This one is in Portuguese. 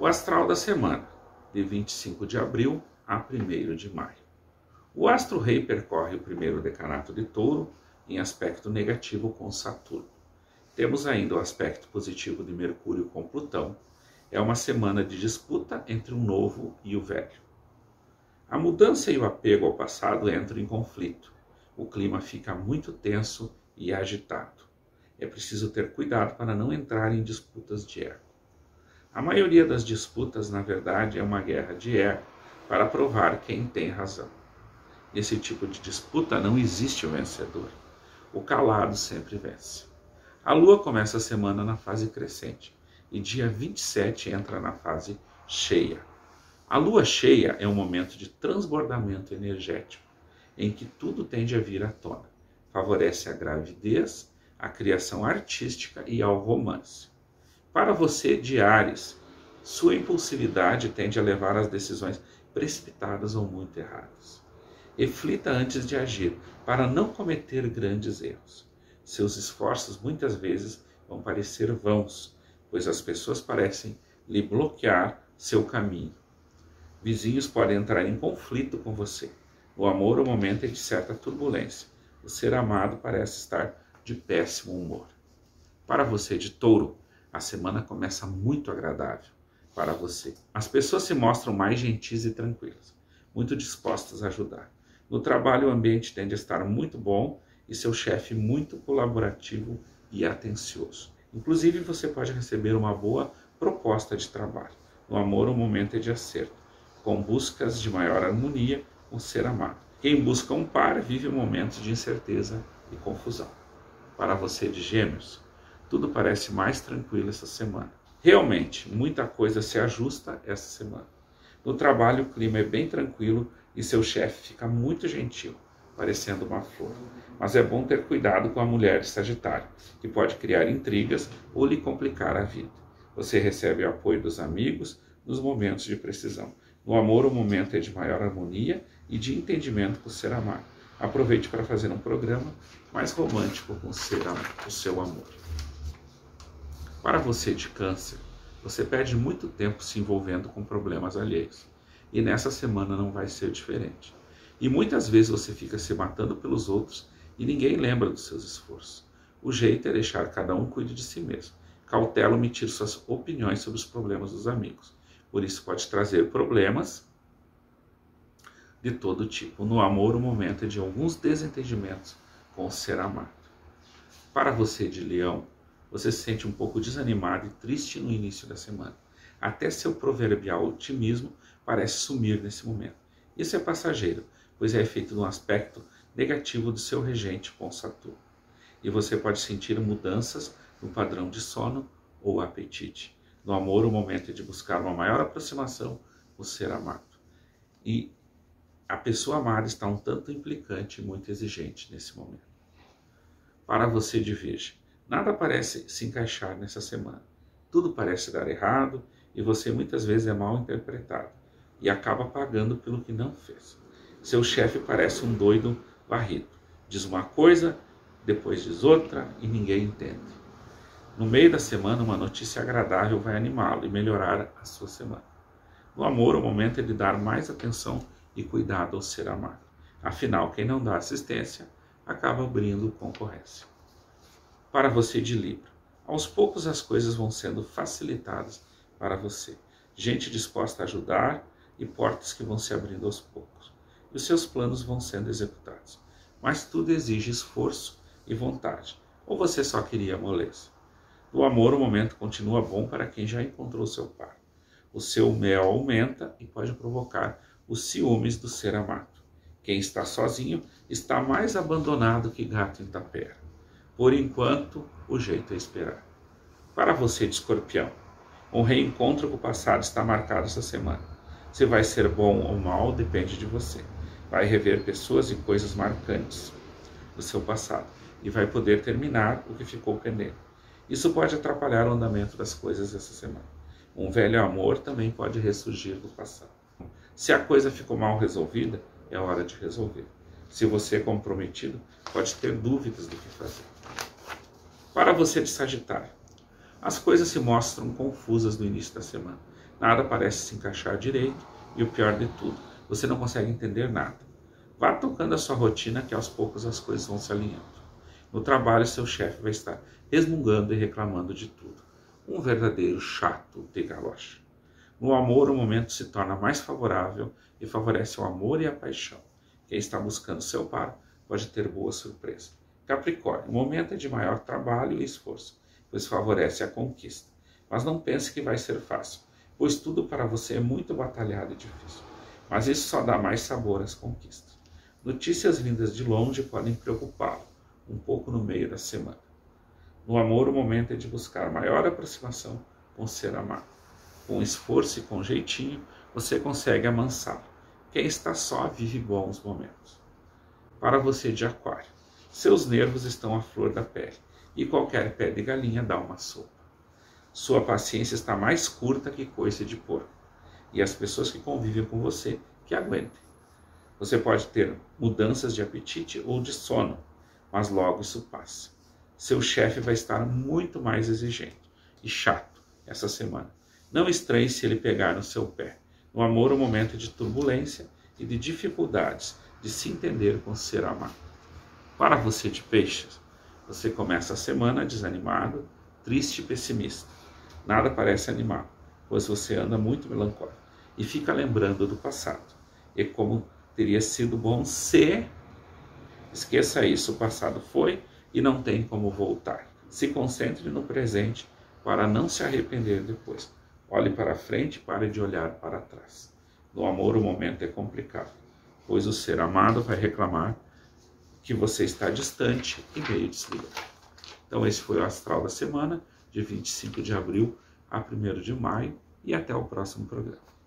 astral da semana, de 25 de abril a 1º de maio. O astro-rei percorre o primeiro decanato de Touro em aspecto negativo com Saturno. Temos ainda o aspecto positivo de Mercúrio com Plutão. É uma semana de disputa entre o novo e o velho. A mudança e o apego ao passado entram em conflito. O clima fica muito tenso e agitado. É preciso ter cuidado para não entrar em disputas de ego. A maioria das disputas, na verdade, é uma guerra de ego para provar quem tem razão. Nesse tipo de disputa não existe o vencedor. O calado sempre vence. A Lua começa a semana na fase crescente e dia 27 entra na fase cheia. A Lua cheia é um momento de transbordamento energético, em que tudo tende a vir à tona. Favorece a gravidez, a criação artística e ao romance. Para você de Áries, sua impulsividade tende a levar às decisões precipitadas ou muito erradas. Reflita antes de agir, para não cometer grandes erros. Seus esforços muitas vezes vão parecer vãos, pois as pessoas parecem lhe bloquear seu caminho. Vizinhos podem entrar em conflito com você. No amor, o momento é de certa turbulência. O ser amado parece estar de péssimo humor. Para você de Touro, a semana começa muito agradável para você. As pessoas se mostram mais gentis e tranquilas, muito dispostas a ajudar. No trabalho, o ambiente tende a estar muito bom e seu chefe muito colaborativo e atencioso. Inclusive, você pode receber uma boa proposta de trabalho. No amor, o momento é de acerto, com buscas de maior harmonia com o ser amado. Quem busca um par vive momentos de incerteza e confusão. Para você de Gêmeos, tudo parece mais tranquilo essa semana. Realmente, muita coisa se ajusta essa semana. No trabalho, o clima é bem tranquilo e seu chefe fica muito gentil, parecendo uma flor. Mas é bom ter cuidado com a mulher de Sagitário, que pode criar intrigas ou lhe complicar a vida. Você recebe o apoio dos amigos nos momentos de precisão. No amor, o momento é de maior harmonia e de entendimento com o ser amado. Aproveite para fazer um programa mais romântico com o seu amor. Para você de Câncer, você perde muito tempo se envolvendo com problemas alheios. E nessa semana não vai ser diferente. E muitas vezes você fica se matando pelos outros e ninguém lembra dos seus esforços. O jeito é deixar cada um cuide de si mesmo. Cautela omitir suas opiniões sobre os problemas dos amigos. Por isso pode trazer problemas de todo tipo. No amor, o momento é de alguns desentendimentos com o ser amado. Para você de Leão, você se sente um pouco desanimado e triste no início da semana. Até seu proverbial otimismo parece sumir nesse momento. Isso é passageiro, pois é efeito de um aspecto negativo do seu regente com Saturno. E você pode sentir mudanças no padrão de sono ou apetite. No amor, o momento é de buscar uma maior aproximação com o ser amado. E a pessoa amada está um tanto implicante e muito exigente nesse momento. Para você de Virgem, nada parece se encaixar nessa semana. Tudo parece dar errado e você muitas vezes é mal interpretado e acaba pagando pelo que não fez. Seu chefe parece um doido varrido. Diz uma coisa, depois diz outra e ninguém entende. No meio da semana, uma notícia agradável vai animá-lo e melhorar a sua semana. No amor, o momento é de dar mais atenção e cuidado ao ser amado. Afinal, quem não dá assistência acaba abrindo concorrência. Para você de Libra, aos poucos as coisas vão sendo facilitadas para você. Gente disposta a ajudar e portas que vão se abrindo aos poucos. E os seus planos vão sendo executados. Mas tudo exige esforço e vontade. Ou você só queria moleza? No amor, o momento continua bom para quem já encontrou seu par. O seu mel aumenta e pode provocar os ciúmes do ser amado. Quem está sozinho está mais abandonado que gato em tapera. Por enquanto, o jeito é esperar. Para você de Escorpião, um reencontro com o passado está marcado essa semana. Se vai ser bom ou mal, depende de você. Vai rever pessoas e coisas marcantes do seu passado e vai poder terminar o que ficou pendente. Isso pode atrapalhar o andamento das coisas essa semana. Um velho amor também pode ressurgir do passado. Se a coisa ficou mal resolvida, é hora de resolver. Se você é comprometido, pode ter dúvidas do que fazer. Para você de Sagitário, as coisas se mostram confusas no início da semana. Nada parece se encaixar direito e o pior de tudo, você não consegue entender nada. Vá tocando a sua rotina que aos poucos as coisas vão se alinhando. No trabalho, seu chefe vai estar resmungando e reclamando de tudo. Um verdadeiro chato de galocha. No amor, o momento se torna mais favorável e favorece o amor e a paixão. Quem está buscando seu par pode ter boa surpresa. Capricórnio, o momento é de maior trabalho e esforço, pois favorece a conquista. Mas não pense que vai ser fácil, pois tudo para você é muito batalhado e difícil. Mas isso só dá mais sabor às conquistas. Notícias vindas de longe podem preocupá-lo, um pouco no meio da semana. No amor, o momento é de buscar maior aproximação com o ser amado. Com esforço e com jeitinho, você consegue amansá-lo. Quem está só vive bons momentos. Para você de Aquário, seus nervos estão à flor da pele e qualquer pé de galinha dá uma sopa. Sua paciência está mais curta que coice de porco e as pessoas que convivem com você que aguentem. Você pode ter mudanças de apetite ou de sono, mas logo isso passa. Seu chefe vai estar muito mais exigente e chato essa semana. Não estranhe se ele pegar no seu pé. No amor, um momento de turbulência e de dificuldades de se entender com o ser amado. Para você de peixes, você começa a semana desanimado, triste e pessimista. Nada parece animado, pois você anda muito melancólico e fica lembrando do passado. E como teria sido bom se... Esqueça isso, o passado foi e não tem como voltar. Se concentre no presente para não se arrepender depois. Olhe para frente e pare de olhar para trás. No amor o momento é complicado, pois o ser amado vai reclamar que você está distante e meio desligado. Então esse foi o astral da semana, de 25 de abril a 1º de maio, e até o próximo programa.